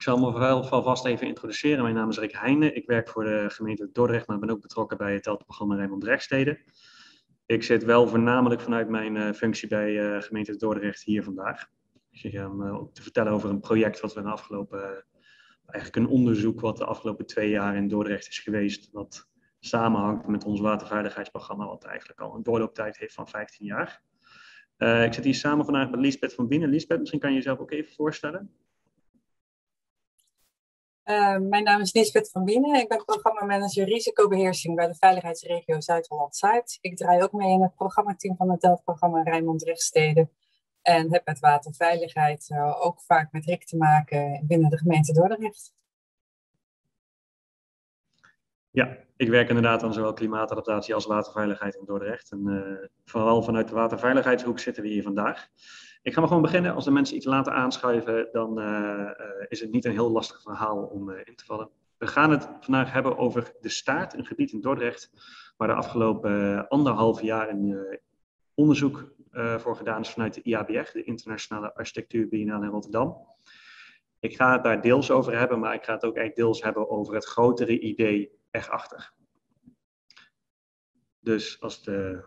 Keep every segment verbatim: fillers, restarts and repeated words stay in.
zal me wel vast even introduceren. Mijn naam is Rick Heijnen. Ik werk voor de gemeente Dordrecht, maar ben ook betrokken bij het Telta-programma Rijnmond-Rechtsteden. Ik zit wel voornamelijk vanuit mijn uh, functie bij uh, gemeente Dordrecht hier vandaag. Ik ga uh, ook te vertellen over een project wat we de afgelopen, uh, eigenlijk een onderzoek wat de afgelopen twee jaar in Dordrecht is geweest. Wat samenhangt met ons waterveiligheidsprogramma, wat eigenlijk al een doorlooptijd heeft van vijftien jaar. Uh, ik zit hier samen vandaag met Liesbeth van Binnen. Liesbeth, misschien kan je jezelf ook even voorstellen. Uh, mijn naam is Liesbeth van Bienen. Ik ben programmamanager risicobeheersing bij de veiligheidsregio Zuid-Holland-Zuid. Ik draai ook mee in het programmateam van het Telta-programma Rijnmond-Rechtsteden. En heb met waterveiligheid uh, ook vaak met Rick te maken binnen de gemeente Dordrecht. Ja, ik werk inderdaad aan zowel klimaatadaptatie als waterveiligheid in Dordrecht. En uh, vooral vanuit de waterveiligheidshoek zitten we hier vandaag. Ik ga maar gewoon beginnen. Als de mensen iets later aanschuiven, dan uh, uh, is het niet een heel lastig verhaal om uh, in te vallen. We gaan het vandaag hebben over de Staart, een gebied in Dordrecht, waar de afgelopen uh, anderhalf jaar een uh, onderzoek uh, voor gedaan is vanuit de I A B R, de Internationale Architectuur Biennale in Rotterdam. Ik ga het daar deels over hebben, maar ik ga het ook echt deels hebben over het grotere idee erachter. Dus als de...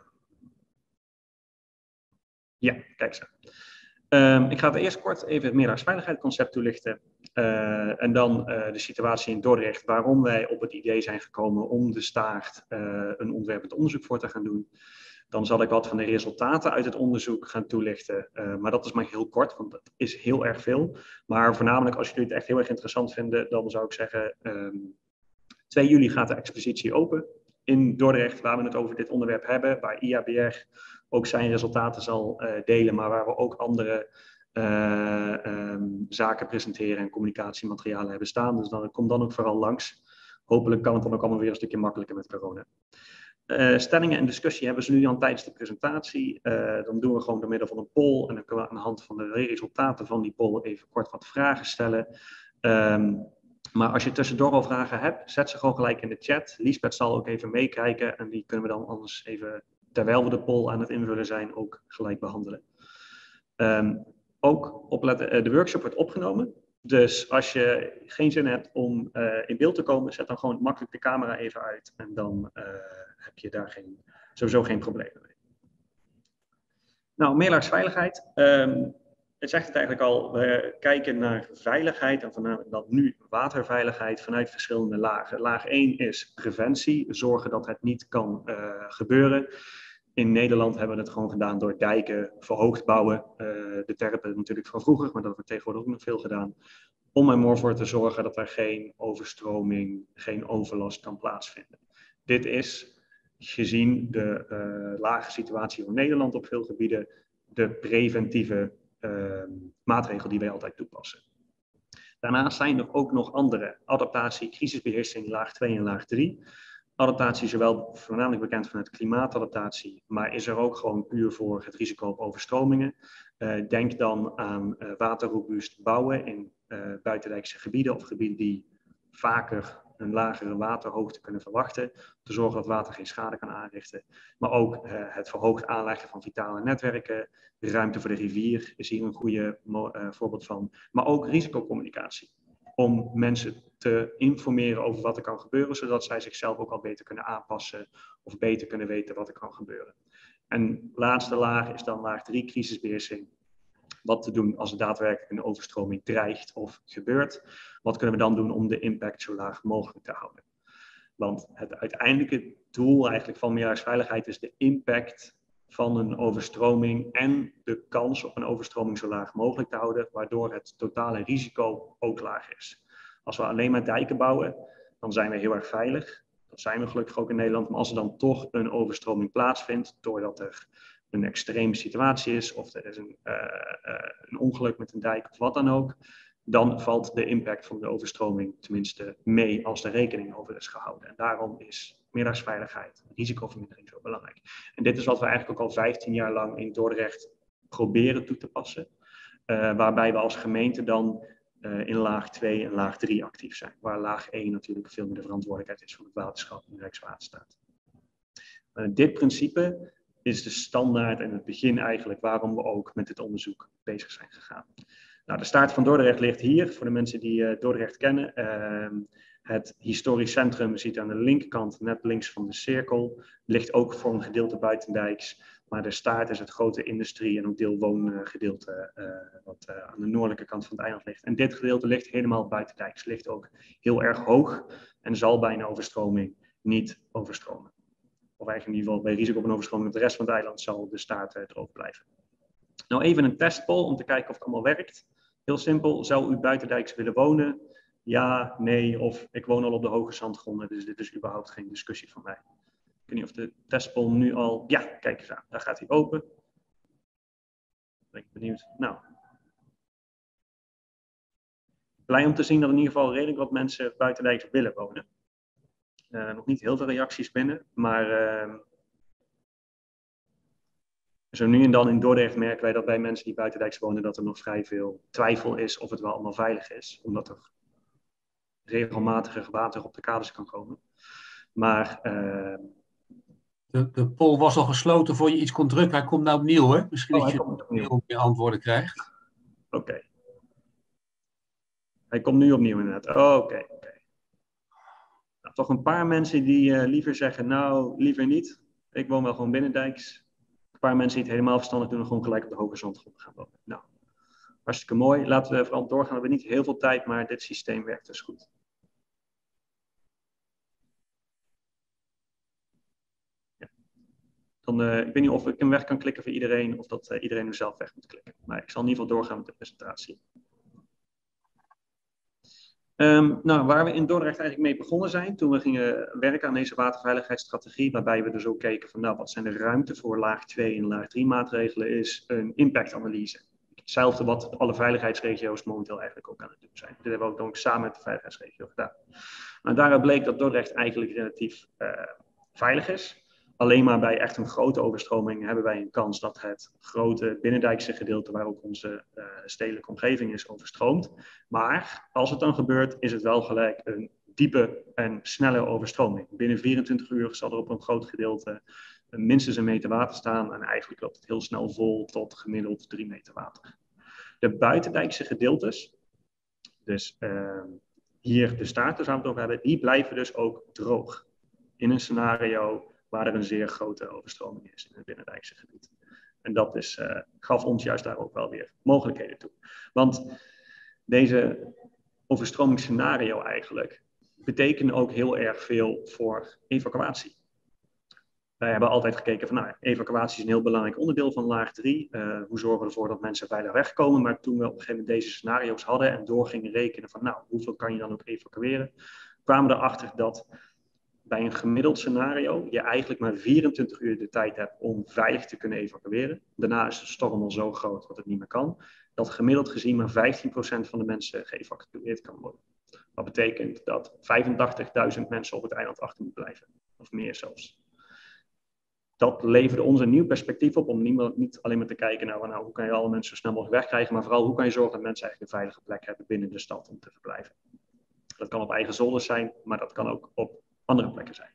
Ja, kijk zo. Um, ik ga het eerst kort even het meerdagsveiligheidsconcept toelichten. Uh, en dan uh, de situatie in Dordrecht, waarom wij op het idee zijn gekomen om de Staart uh, een ontwerpend onderzoek voor te gaan doen. Dan zal ik wat van de resultaten uit het onderzoek gaan toelichten. Uh, maar dat is maar heel kort, want dat is heel erg veel. Maar voornamelijk als jullie het echt heel erg interessant vinden, dan zou ik zeggen, um, twee juli gaat de expositie open in Dordrecht, waar we het over dit onderwerp hebben, waar I A B R ook zijn resultaten zal uh, delen, maar waar we ook andere uh, um, zaken presenteren en communicatiematerialen hebben staan. Dus dan, kom dan ook vooral langs. Hopelijk kan het dan ook allemaal weer een stukje makkelijker met corona. Uh, stellingen en discussie hebben ze nu al tijdens de presentatie. Uh, dan doen we gewoon door middel van een poll en dan kunnen we aan de hand van de resultaten van die poll even kort wat vragen stellen. Um, Maar als je tussendoor al vragen hebt, zet ze gewoon gelijk in de chat. Liesbeth zal ook even meekijken en die kunnen we dan anders even, terwijl we de poll aan het invullen zijn, ook gelijk behandelen. Um, ook opletten, de workshop wordt opgenomen. Dus als je geen zin hebt om uh, in beeld te komen, zet dan gewoon makkelijk de camera even uit. En dan uh, heb je daar geen, sowieso geen problemen mee. Nou, meerlaagveiligheid. Um, Het zegt het eigenlijk al, we kijken naar veiligheid en voornamelijk dan nu waterveiligheid vanuit verschillende lagen. Laag één is preventie, zorgen dat het niet kan uh, gebeuren. In Nederland hebben we het gewoon gedaan door dijken verhoogd bouwen. Uh, de terpen natuurlijk van vroeger, maar dat wordt tegenwoordig ook nog veel gedaan. Om er maar voor te zorgen dat er geen overstroming, geen overlast kan plaatsvinden. Dit is, gezien de uh, lage situatie van Nederland op veel gebieden, de preventieve Uh, maatregel die wij altijd toepassen. Daarnaast zijn er ook nog andere. Adaptatie, crisisbeheersing, laag twee en laag drie. Adaptatie zowel voornamelijk bekend vanuit klimaatadaptatie, maar is er ook gewoon puur voor het risico op overstromingen. Uh, denk dan aan uh, waterrobuust bouwen in uh, buitendijkse gebieden of gebieden die vaker een lagere waterhoogte kunnen verwachten, te zorgen dat water geen schade kan aanrichten. Maar ook uh, het verhoogd aanleggen van vitale netwerken, de ruimte voor de rivier is hier een goede uh, voorbeeld van. Maar ook risicocommunicatie, om mensen te informeren over wat er kan gebeuren, zodat zij zichzelf ook al beter kunnen aanpassen of beter kunnen weten wat er kan gebeuren. En laatste laag is dan laag drie, crisisbeheersing. Wat te doen als er daadwerkelijk een overstroming dreigt of gebeurt. Wat kunnen we dan doen om de impact zo laag mogelijk te houden? Want het uiteindelijke doel eigenlijk van meerlaagveiligheid is de impact van een overstroming en de kans op een overstroming zo laag mogelijk te houden, waardoor het totale risico ook laag is. Als we alleen maar dijken bouwen, dan zijn we heel erg veilig. Dat zijn we gelukkig ook in Nederland. Maar als er dan toch een overstroming plaatsvindt, doordat er een extreme situatie is, of er is een, uh, uh, een ongeluk met een dijk of wat dan ook, dan valt de impact van de overstroming tenminste mee als de rekening over is gehouden. En daarom is meerdagsveiligheid, risicovermindering zo belangrijk. En dit is wat we eigenlijk ook al vijftien jaar lang in Dordrecht proberen toe te passen. Uh, waarbij we als gemeente dan uh, in laag twee en laag drie actief zijn. Waar laag één natuurlijk veel meer de verantwoordelijkheid is van het waterschap en de Rijkswaterstaat. Uh, dit principe is de standaard en het begin eigenlijk waarom we ook met dit onderzoek bezig zijn gegaan. Nou, de staart van Dordrecht ligt hier, voor de mensen die uh, Dordrecht kennen. Uh, het historisch centrum, je ziet aan de linkerkant, net links van de cirkel, ligt ook voor een gedeelte buitendijks. Maar de staart is het grote industrie- en ook deel woongedeelte uh, wat uh, aan de noordelijke kant van het eiland ligt. En dit gedeelte ligt helemaal buitendijks, ligt ook heel erg hoog en zal bij een overstroming niet overstromen. Of eigenlijk in ieder geval bij risico op een overstroming op de rest van het eiland zal de staart uh, droog blijven. Nou, even een testpoll om te kijken of het allemaal werkt. Heel simpel, zou u buitendijks willen wonen? Ja, nee, of ik woon al op de hoge zandgronden, dus dit is überhaupt geen discussie van mij. Ik weet niet of de testpoll nu al... Ja, kijk eens aan, daar gaat hij open. Ben ik benieuwd. Nou. Blij om te zien dat in ieder geval redelijk wat mensen buitendijks willen wonen. Uh, nog niet heel veel reacties binnen, maar... Uh, Zo nu en dan in Dordrecht merken wij dat bij mensen die buitendijks wonen dat er nog vrij veel twijfel is of het wel allemaal veilig is. Omdat er regelmatig water op de kades kan komen. Maar... Uh... De, de poll was al gesloten voor je iets kon drukken. Hij komt nou opnieuw, hè? Misschien oh, dat hij je komt opnieuw. opnieuw meer antwoorden krijgt. Oké. Okay. Hij komt nu opnieuw inderdaad. Oké. Okay, okay. Nou, toch een paar mensen die uh, liever zeggen, nou, liever niet. Ik woon wel gewoon binnendijks. Een paar mensen die het helemaal verstandig doen en gewoon gelijk op de hoge zandgrond gaan wonen. Nou, hartstikke mooi. Laten we vooral doorgaan. We hebben niet heel veel tijd, maar dit systeem werkt dus goed. Ja. Dan, uh, ik weet niet of ik hem weg kan klikken voor iedereen of dat uh, iedereen hem zelf weg moet klikken. Maar ik zal in ieder geval doorgaan met de presentatie. Um, nou, waar we in Dordrecht eigenlijk mee begonnen zijn, toen we gingen werken aan deze waterveiligheidsstrategie, waarbij we dus ook keken van, nou, wat zijn de ruimte voor laag twee en laag drie maatregelen, is een impactanalyse. Hetzelfde wat alle veiligheidsregio's momenteel eigenlijk ook aan het doen zijn. Dit hebben we ook, ook samen met de veiligheidsregio gedaan. Maar daaruit bleek dat Dordrecht eigenlijk relatief uh, veilig is. Alleen maar bij echt een grote overstroming hebben wij een kans dat het grote binnendijkse gedeelte, waar ook onze uh, stedelijke omgeving is, overstroomt. Maar als het dan gebeurt, is het wel gelijk een diepe en snelle overstroming. Binnen vierentwintig uur zal er op een groot gedeelte uh, minstens een meter water staan. En eigenlijk loopt het heel snel vol tot gemiddeld drie meter water. De buitendijkse gedeeltes, dus uh, hier de staart, waar we het over hebben, die blijven dus ook droog. In een scenario waar er een zeer grote overstroming is in het binnendijkse gebied. En dat is, uh, gaf ons juist daar ook wel weer mogelijkheden toe. Want deze overstromingsscenario eigenlijk betekent ook heel erg veel voor evacuatie. Wij hebben altijd gekeken van, nou, evacuatie is een heel belangrijk onderdeel van laag drie. Uh, hoe zorgen we ervoor dat mensen veilig wegkomen? Maar toen we op een gegeven moment deze scenario's hadden en door gingen rekenen van, nou, hoeveel kan je dan ook evacueren? Kwamen we erachter dat bij een gemiddeld scenario je eigenlijk maar vierentwintig uur de tijd hebt om veilig te kunnen evacueren. Daarna is de storm al zo groot dat het niet meer kan. Dat gemiddeld gezien maar vijftien procent van de mensen geëvacueerd kan worden. Dat betekent dat vijfentachtigduizend mensen op het eiland achter moeten blijven. Of meer zelfs. Dat leverde ons een nieuw perspectief op om niet, niet alleen maar te kijken naar nou, hoe kan je alle mensen zo snel mogelijk wegkrijgen, maar vooral hoe kan je zorgen dat mensen eigenlijk een veilige plek hebben binnen de stad om te verblijven. Dat kan op eigen zolders zijn, maar dat kan ook op andere plekken zijn.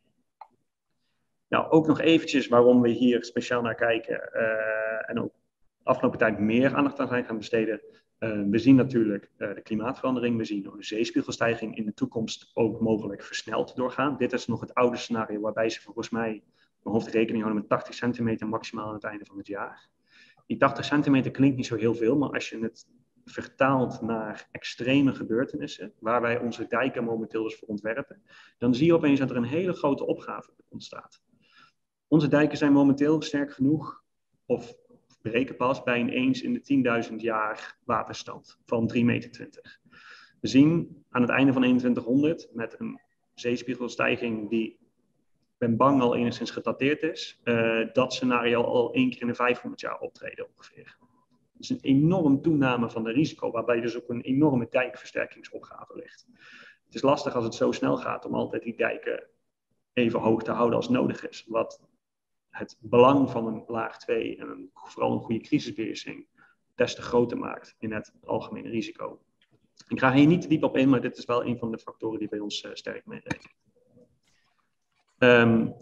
Nou, ook nog eventjes waarom we hier speciaal naar kijken uh, en ook de afgelopen tijd meer aandacht aan zijn gaan besteden. Uh, we zien natuurlijk uh, de klimaatverandering, we zien de zeespiegelstijging in de toekomst ook mogelijk versneld doorgaan. Dit is nog het oude scenario waarbij ze volgens mij mijn hoofd rekening houden met tachtig centimeter maximaal aan het einde van het jaar. Die tachtig centimeter klinkt niet zo heel veel, maar als je het vertaalt naar extreme gebeurtenissen, waar wij onze dijken momenteel dus voor ontwerpen, dan zie je opeens dat er een hele grote opgave ontstaat. Onze dijken zijn momenteel sterk genoeg, of breken pas, bij een eens in de tienduizend jaar waterstand van drie meter twintig. We zien aan het einde van eenentwintighonderd, met een zeespiegelstijging die, ik ben bang, al enigszins gedateerd is, uh, dat scenario al één keer in de vijfhonderd jaar optreden ongeveer. Dat is een enorme toename van de risico, waarbij dus ook een enorme dijkversterkingsopgave ligt. Het is lastig als het zo snel gaat om altijd die dijken even hoog te houden als nodig is. Wat het belang van een laag twee en een, vooral een goede crisisbeheersing des te groter maakt in het algemene risico. Ik ga hier niet te diep op in, maar dit is wel een van de factoren die bij ons uh, sterk meerekenen. Um,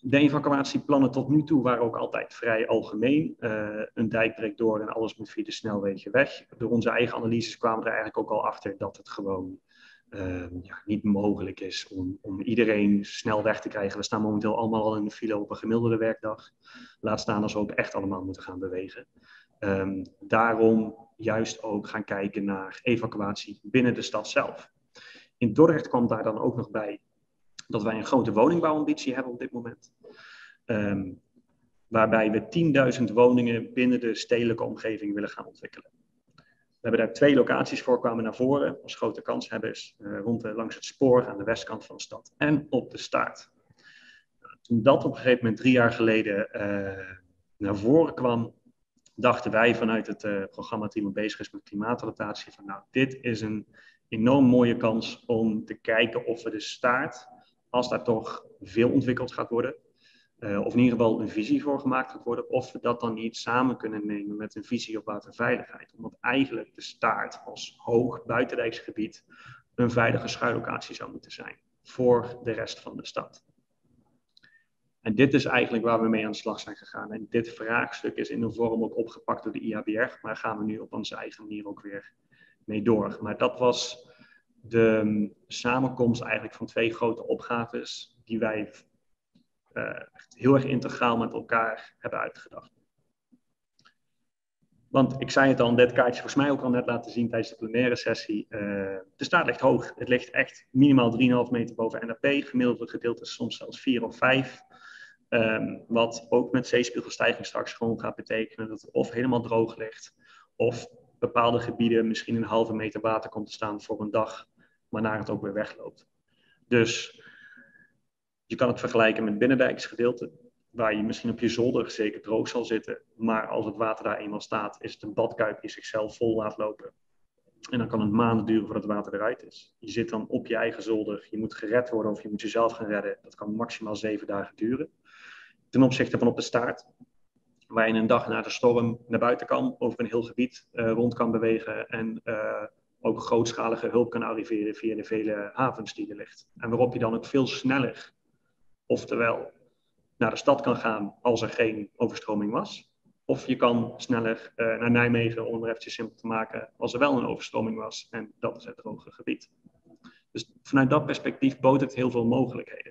De evacuatieplannen tot nu toe waren ook altijd vrij algemeen. Uh, een dijk breekt door en alles moet via de snelwegen weg. Door onze eigen analyses kwamen we er eigenlijk ook al achter dat het gewoon uh, ja, niet mogelijk is om, om iedereen snel weg te krijgen. We staan momenteel allemaal al in de file op een gemiddelde werkdag. Laat staan als we ook echt allemaal moeten gaan bewegen. Um, daarom juist ook gaan kijken naar evacuatie binnen de stad zelf. In Dordrecht kwam daar dan ook nog bij dat wij een grote woningbouwambitie hebben op dit moment. Um, waarbij we tienduizend woningen binnen de stedelijke omgeving willen gaan ontwikkelen. We hebben daar twee locaties voor, kwamen naar voren als grote kanshebbers. Uh, rond de, langs het spoor aan de westkant van de stad en op de staart. Toen dat op een gegeven moment drie jaar geleden uh, naar voren kwam, dachten wij vanuit het uh, programmateam dat bezig is met klimaatadaptatie van nou, dit is een enorm mooie kans om te kijken of we de staart, als daar toch veel ontwikkeld gaat worden, uh, of in ieder geval een visie voor gemaakt gaat worden, of we dat dan niet samen kunnen nemen met een visie op waterveiligheid. Omdat eigenlijk de staart als hoog buitendijksgebied een veilige schuillocatie zou moeten zijn voor de rest van de stad. En dit is eigenlijk waar we mee aan de slag zijn gegaan. En dit vraagstuk is in een vorm ook opgepakt door de I A B R, maar gaan we nu op onze eigen manier ook weer mee door. Maar dat was de um, samenkomst eigenlijk van twee grote opgaves die wij uh, heel erg integraal met elkaar hebben uitgedacht. Want ik zei het al, dit kaartje volgens mij ook al net laten zien tijdens de plenaire sessie. Uh, de staart ligt hoog. Het ligt echt minimaal drie komma vijf meter boven N A P. Gemiddelde gedeelte is soms zelfs vier of vijf. Um, wat ook met zeespiegelstijging straks gewoon gaat betekenen dat het of helemaal droog ligt, of bepaalde gebieden misschien een halve meter water komt te staan voor een dag, waarna het ook weer wegloopt. Dus je kan het vergelijken met binnendijksgedeelte, waar je misschien op je zolder zeker droog zal zitten, maar als het water daar eenmaal staat, is het een badkuip die zichzelf vol laat lopen. En dan kan het maanden duren voordat het water eruit is. Je zit dan op je eigen zolder, je moet gered worden of je moet jezelf gaan redden. Dat kan maximaal zeven dagen duren. Ten opzichte van op de staart, waar je een dag na de storm naar buiten kan, over een heel gebied uh, rond kan bewegen en uh, ook grootschalige hulp kan arriveren via de vele havens die er ligt. En waarop je dan ook veel sneller, oftewel naar de stad kan gaan als er geen overstroming was. Of je kan sneller uh, naar Nijmegen, om het eventjes simpel te maken, als er wel een overstroming was. En dat is het droge gebied. Dus vanuit dat perspectief bood het heel veel mogelijkheden.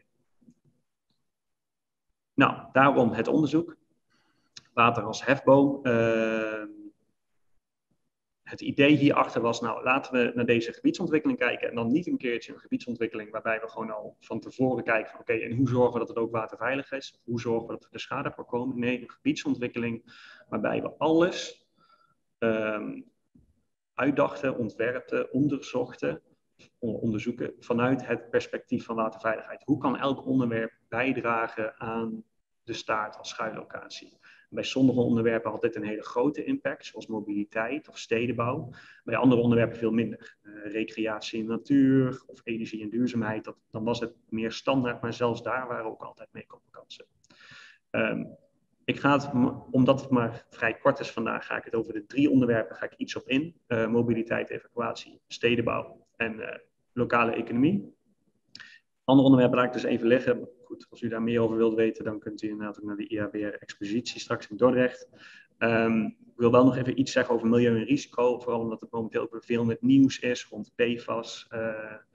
Nou, daarom het onderzoek. Water als hefboom. Uh, het idee hierachter was, nou laten we naar deze gebiedsontwikkeling kijken. En dan niet een keertje een gebiedsontwikkeling waarbij we gewoon al van tevoren kijken van oké, okay, en hoe zorgen we dat het ook waterveilig is? Hoe zorgen we dat we de schade voorkomen? Nee, een gebiedsontwikkeling waarbij we alles um, uitdachten, ontwerpten, onderzochten, onderzoeken vanuit het perspectief van waterveiligheid. Hoe kan elk onderwerp bijdragen aan de staart als schuillocatie? Bij sommige onderwerpen had dit een hele grote impact, zoals mobiliteit of stedenbouw. Bij andere onderwerpen veel minder. Uh, recreatie en natuur of energie en duurzaamheid, dat, dan was het meer standaard, maar zelfs daar waren ook altijd meekomenkansen. Um, ik ga het, omdat het maar vrij kort is vandaag, ga ik het over de drie onderwerpen ga ik iets op in. Uh, mobiliteit, evacuatie, stedenbouw en uh, lokale economie. Andere onderwerpen laat ik dus even liggen. Goed, als u daar meer over wilt weten, dan kunt u inderdaad ook naar de I A B R-expositie straks in Dordrecht. Um, ik wil wel nog even iets zeggen over milieu en risico, vooral omdat het momenteel ook weer veel met nieuws is rond P F A S. Uh,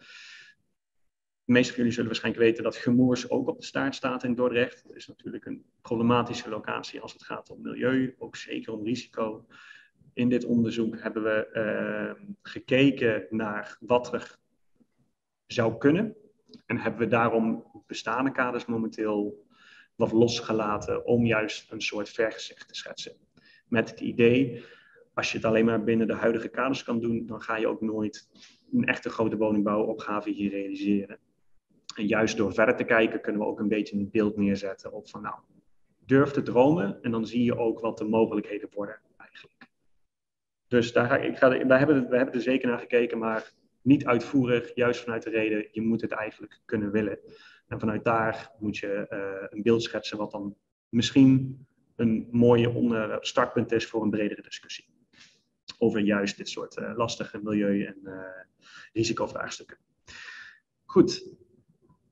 de meeste van jullie zullen waarschijnlijk weten dat Gemoers ook op de staart staat in Dordrecht. Dat is natuurlijk een problematische locatie als het gaat om milieu, ook zeker om risico. In dit onderzoek hebben we uh, gekeken naar wat er zou kunnen. En hebben we daarom bestaande kaders momenteel wat losgelaten om juist een soort vergezicht te schetsen. Met het idee, als je het alleen maar binnen de huidige kaders kan doen, dan ga je ook nooit een echte grote woningbouwopgave hier realiseren. En juist door verder te kijken kunnen we ook een beetje een beeld neerzetten op van nou, durf te dromen en dan zie je ook wat de mogelijkheden worden eigenlijk. Dus daar, ga, ik ga, daar hebben we, we hebben er zeker naar gekeken, maar niet uitvoerig, juist vanuit de reden, je moet het eigenlijk kunnen willen. En vanuit daar moet je uh, een beeld schetsen wat dan misschien een mooie onder, startpunt is voor een bredere discussie. Over juist dit soort uh, lastige milieu- en uh, risicovraagstukken. Goed.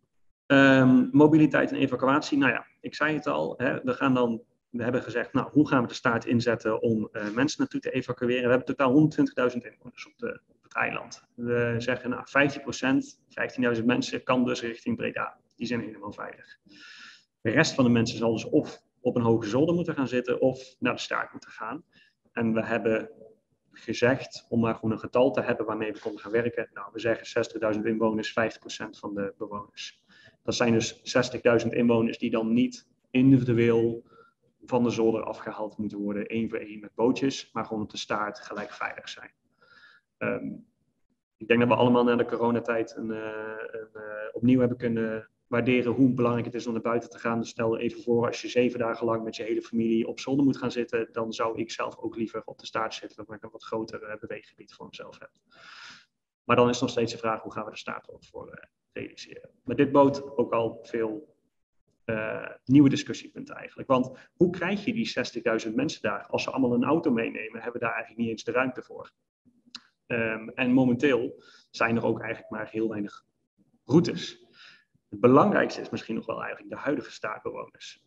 Um, mobiliteit en evacuatie, nou ja, ik zei het al, hè, we, gaan dan, we hebben gezegd, nou, hoe gaan we de staart inzetten om uh, mensen naartoe te evacueren? We hebben totaal honderdtwintigduizend inwoners op, de, op het eiland. We zeggen, nou, vijftien procent, vijftienduizend mensen kan dus richting Breda. Die zijn helemaal veilig. De rest van de mensen zal dus of op een hoge zolder moeten gaan zitten of naar de staart moeten gaan. En we hebben gezegd, om maar gewoon een getal te hebben waarmee we konden gaan werken. Nou, we zeggen zestigduizend inwoners, vijftig procent van de bewoners. Dat zijn dus zestigduizend inwoners die dan niet individueel van de zolder afgehaald moeten worden, één voor één met bootjes, maar gewoon op de staart gelijk veilig zijn. Um, ik denk dat we allemaal na de coronatijd een, uh, een, uh, opnieuw hebben kunnen waarderen hoe belangrijk het is om naar buiten te gaan. Dus stel even voor, als je zeven dagen lang met je hele familie op zolder moet gaan zitten, dan zou ik zelf ook liever op de staart zitten, waar ik een wat groter uh, beweeggebied voor mezelf heb. Maar dan is nog steeds de vraag, hoe gaan we de staart erop voor uh, realiseren? Maar dit bood ook al veel uh, nieuwe discussiepunten eigenlijk. Want hoe krijg je die zestigduizend mensen daar? Als ze allemaal een auto meenemen, hebben we daar eigenlijk niet eens de ruimte voor. Um, en momenteel zijn er ook eigenlijk maar heel weinig routes. Het belangrijkste is misschien nog wel eigenlijk de huidige staartbewoners.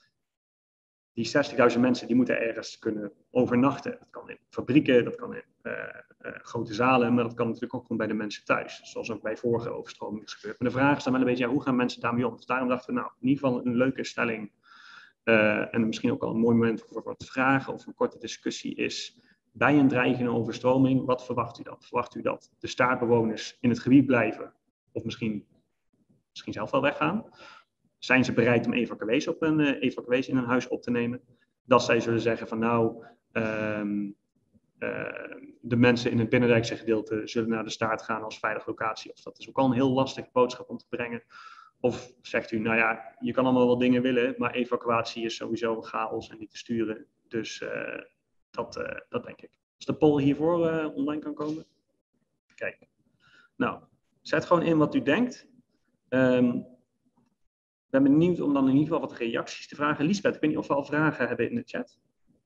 Die zestigduizend mensen die moeten ergens kunnen overnachten. Dat kan in fabrieken, dat kan in uh, uh, grote zalen, maar dat kan natuurlijk ook gewoon bij de mensen thuis. Zoals ook bij vorige overstromingen is gebeurd. Maar de vraag is dan wel een beetje, ja, hoe gaan mensen daarmee om? Dus daarom dachten we, nou, in ieder geval een leuke stelling. Uh, en misschien ook al een mooi moment voor wat vragen of een korte discussie is. Bij een dreigende overstroming, wat verwacht u dan? Verwacht u dat de staartbewoners in het gebied blijven? Of misschien, misschien zelf wel weggaan? Zijn ze bereid om evacuees, op een, uh, evacuees in een huis op te nemen? Dat zij zullen zeggen van nou, um, uh, de mensen in het binnendijkse gedeelte zullen naar de staart gaan als veilige locatie. Of dat is ook al een heel lastige boodschap om te brengen. Of zegt u, nou ja, je kan allemaal wel dingen willen, maar evacuatie is sowieso een chaos en niet te sturen. Dus uh, dat, uh, dat denk ik. Als de poll hiervoor uh, online kan komen. Kijk. Nou, zet gewoon in wat u denkt. Um, Ik ben benieuwd om dan in ieder geval wat reacties te vragen. Liesbeth, ik weet niet of we al vragen hebben in de chat.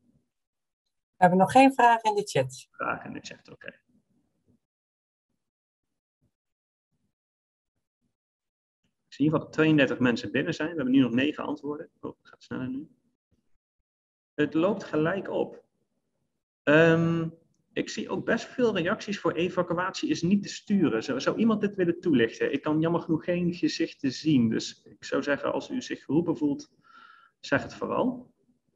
We hebben nog geen vragen in de chat. Vragen in de chat, oké. Okay. Ik zie in ieder geval dat tweeëndertig mensen binnen zijn. We hebben nu nog negen antwoorden. Oh, het gaat sneller nu. Het loopt gelijk op. Um, ik zie ook best veel reacties voor evacuatie is niet te sturen. Zou, zou iemand dit willen toelichten? Ik kan jammer genoeg geen gezichten zien. Dus ik zou zeggen, als u zich geroepen voelt, zeg het vooral.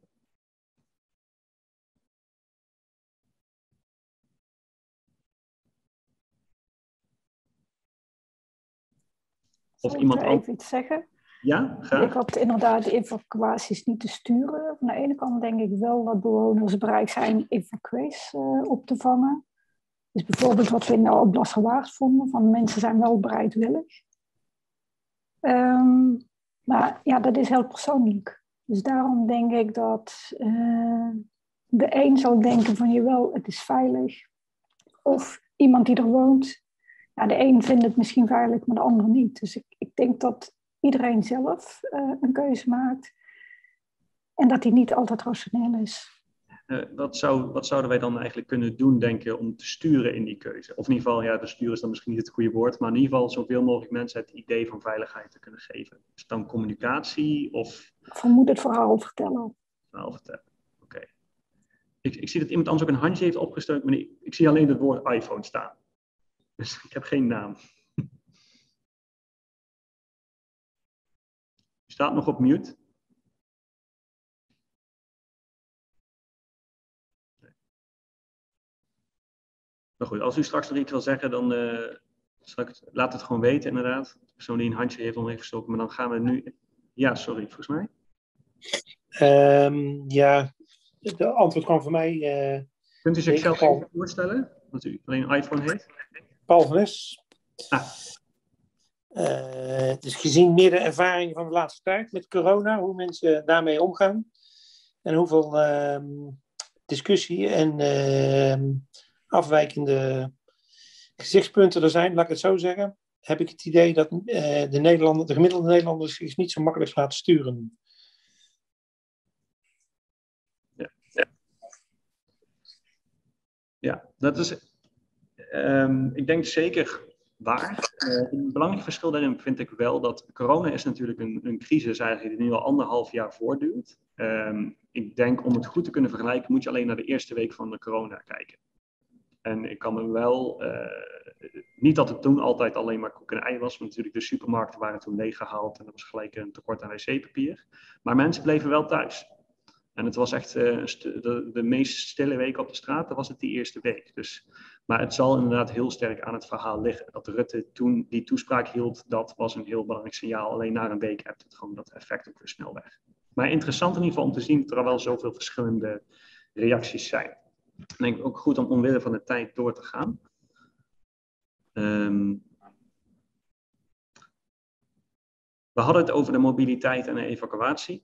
Of Zal iemand ik even iets zeggen? Ja, graag. Ik had inderdaad de evacuaties niet te sturen. Aan de ene kant denk ik wel dat bewoners bereid zijn evacuees uh, op te vangen. Dus bijvoorbeeld wat we in de Alblasserwaard vonden, van mensen zijn wel bereidwillig. Um, maar ja, dat is heel persoonlijk. Dus daarom denk ik dat uh, de een zal denken van jawel, het is veilig. Of iemand die er woont. Ja, de een vindt het misschien veilig, maar de ander niet. Dus ik, ik denk dat iedereen zelf uh, een keuze maakt. En dat die niet altijd rationeel is. Uh, wat, zou, wat zouden wij dan eigenlijk kunnen doen, denken, om te sturen in die keuze? Of in ieder geval, ja, de sturen is dan misschien niet het goede woord, maar in ieder geval zoveel mogelijk mensen het idee van veiligheid te kunnen geven. Is het dan communicatie of... Ik vermoed het verhaal vertellen. Verhaal vertellen, oké. Okay. Ik, ik zie dat iemand anders ook een handje heeft opgestoken, maar ik, ik zie alleen het woord iPhone staan. Dus ik heb geen naam. Je staat nog op mute. Maar goed, als u straks nog iets wil zeggen, dan uh, zal ik het, laat het gewoon weten inderdaad. De persoon die een handje heeft ondergestoken, maar dan gaan we nu... Ja, sorry, volgens mij. Um, ja, de antwoord kwam voor mij... Uh, Kunt u zichzelf Paul... even voorstellen, dat u alleen een iPhone heeft? Paul van Es. Ah. Uh, dus gezien meer de ervaringen van de laatste tijd met corona, hoe mensen daarmee omgaan en hoeveel uh, discussie en uh, afwijkende gezichtspunten er zijn, laat ik het zo zeggen, heb ik het idee dat uh, de, Nederlander, de gemiddelde Nederlander zich niet zo makkelijk laat sturen. Ja, ja. ja dat is... Um, ik denk zeker... waar. Uh, een belangrijk verschil daarin vind ik wel dat corona is natuurlijk een, een crisis eigenlijk die nu al anderhalf jaar voortduurt. Um, ik denk om het goed te kunnen vergelijken moet je alleen naar de eerste week van de corona kijken. En ik kan me wel, uh, niet dat het toen altijd alleen maar koek en ei was, want natuurlijk de supermarkten waren toen leeggehaald en er was gelijk een tekort aan wc-papier. Maar mensen bleven wel thuis. En het was echt uh, de, de meest stille week op de straat, dat was het die eerste week. Dus, maar het zal inderdaad heel sterk aan het verhaal liggen. Dat Rutte toen die toespraak hield, dat was een heel belangrijk signaal. Alleen na een week hebt het gewoon dat effect ook weer snel weg. Maar interessant in ieder geval om te zien dat er wel zoveel verschillende reacties zijn. Ik denk ook goed om omwille van de tijd door te gaan. Um, we hadden het over de mobiliteit en de evacuatie.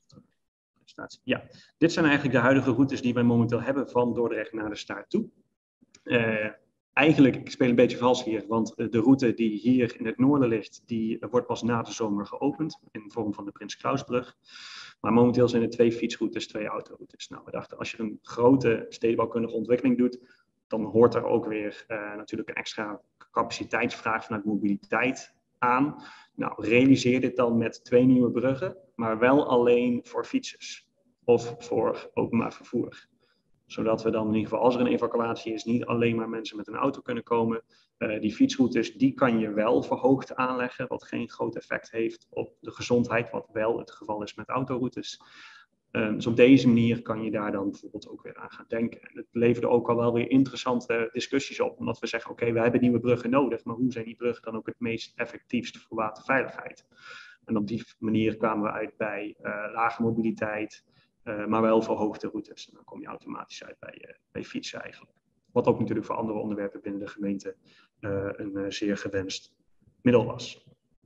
Ja, dit zijn eigenlijk de huidige routes die wij momenteel hebben van Dordrecht naar de Staart toe. Uh, eigenlijk, ik speel een beetje vals hier, want de route die hier in het noorden ligt, die wordt pas na de zomer geopend in de vorm van de Prins Clausbrug. Maar momenteel zijn er twee fietsroutes, twee autoroutes. Nou, we dachten, als je een grote stedenbouwkundige ontwikkeling doet, dan hoort er ook weer uh, natuurlijk een extra capaciteitsvraag vanuit mobiliteit aan. Nou, realiseer dit dan met twee nieuwe bruggen, maar wel alleen voor fietsers of voor openbaar vervoer. Zodat we dan in ieder geval, als er een evacuatie is, niet alleen maar mensen met een auto kunnen komen. Uh, die fietsroutes, die kan je wel verhoogd aanleggen, wat geen groot effect heeft op de gezondheid, wat wel het geval is met autoroutes. Um, dus op deze manier kan je daar dan bijvoorbeeld ook weer aan gaan denken. En het leverde ook al wel weer interessante discussies op, omdat we zeggen, oké, okay, we hebben nieuwe bruggen nodig, maar hoe zijn die bruggen dan ook het meest effectiefst voor waterveiligheid? En op die manier kwamen we uit bij uh, lage mobiliteit, uh, maar wel verhoogde routes. En dan kom je automatisch uit bij, uh, bij fietsen eigenlijk. Wat ook natuurlijk voor andere onderwerpen binnen de gemeente uh, een uh, zeer gewenst middel was.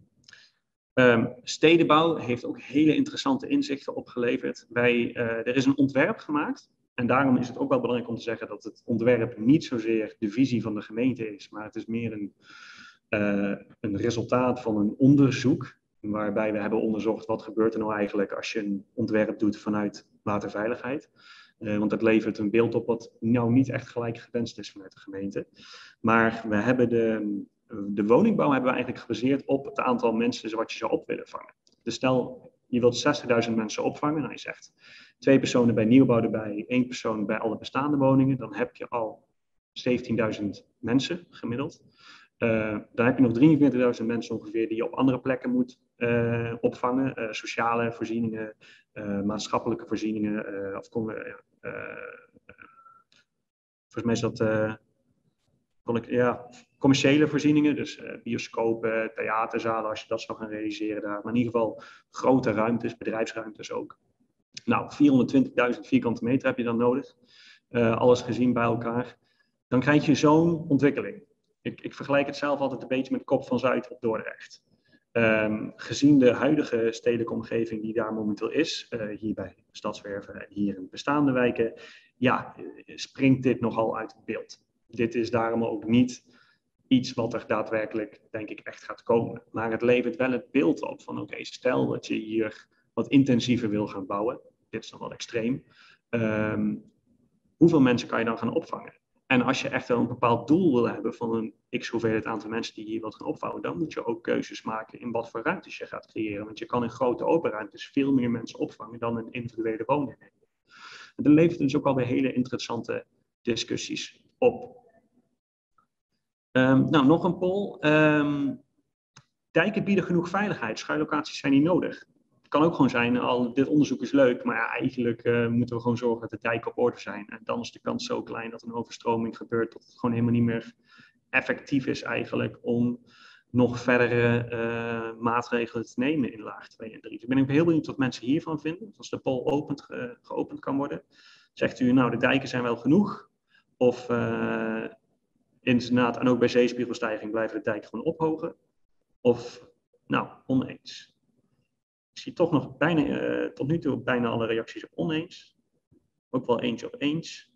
Um, stedenbouw heeft ook hele interessante inzichten opgeleverd. Wij, uh, er is een ontwerp gemaakt. En daarom is het ook wel belangrijk om te zeggen dat het ontwerp niet zozeer de visie van de gemeente is. Maar het is meer een, uh, een resultaat van een onderzoek. Waarbij we hebben onderzocht wat gebeurt er nou eigenlijk als je een ontwerp doet vanuit waterveiligheid. Uh, want dat levert een beeld op wat nou niet echt gelijk gewenst is vanuit de gemeente. Maar we hebben de... De woningbouw hebben we eigenlijk gebaseerd op het aantal mensen wat je zou op willen vangen. Dus stel, je wilt zestigduizend mensen opvangen. Nou, je zegt twee personen bij nieuwbouw erbij, één persoon bij alle bestaande woningen. Dan heb je al zeventienduizend mensen gemiddeld. Uh, dan heb je nog drieënveertigduizend mensen ongeveer die je op andere plekken moet uh, opvangen. Uh, sociale voorzieningen, uh, maatschappelijke voorzieningen. Uh, of kom, uh, uh, volgens mij is dat... Uh, kon ik, ja, commerciële voorzieningen, dus uh, bioscopen, theaterzalen, als je dat zou gaan realiseren daar. Maar in ieder geval grote ruimtes, bedrijfsruimtes ook. Nou, vierhonderdtwintigduizend vierkante meter heb je dan nodig. Uh, alles gezien bij elkaar. Dan krijg je zo'n ontwikkeling. Ik, ik vergelijk het zelf altijd een beetje met Kop van Zuid op Dordrecht. Um, gezien de huidige stedelijke omgeving die daar momenteel is, uh, hier bij Stadswerven en hier in bestaande wijken, ja, springt dit nogal uit het beeld. Dit is daarom ook niet iets wat er daadwerkelijk, denk ik, echt gaat komen. Maar het levert wel het beeld op van, oké, okay, stel dat je hier wat intensiever wil gaan bouwen. Dit is dan wel extreem. Um, hoeveel mensen kan je dan gaan opvangen? En als je echt wel een bepaald doel wil hebben van een x hoeveelheid aantal mensen die hier wilt gaan opvouwen, dan moet je ook keuzes maken in wat voor ruimtes je gaat creëren. Want je kan in grote open ruimtes veel meer mensen opvangen dan in individuele woningen. En dat levert dus ook alweer hele interessante discussies op. Um, nou, nog een poll. Um, dijken bieden genoeg veiligheid. Schuillocaties zijn niet nodig. Het kan ook gewoon zijn, al dit onderzoek is leuk, maar ja, eigenlijk uh, moeten we gewoon zorgen dat de dijken op orde zijn. En dan is de kans zo klein dat een overstroming gebeurt, dat het gewoon helemaal niet meer effectief is eigenlijk om nog verdere uh, maatregelen te nemen in laag twee en drie. Dus ik ben heel benieuwd wat mensen hiervan vinden. Als de poll opent, uh, geopend kan worden. Zegt u, nou, de dijken zijn wel genoeg? Of... Uh, Inderdaad, en ook bij zeespiegelstijging blijven de dijken gewoon ophogen. Of, nou, oneens. Ik zie toch nog bijna, uh, tot nu toe bijna alle reacties op oneens. Ook wel eentje op eens.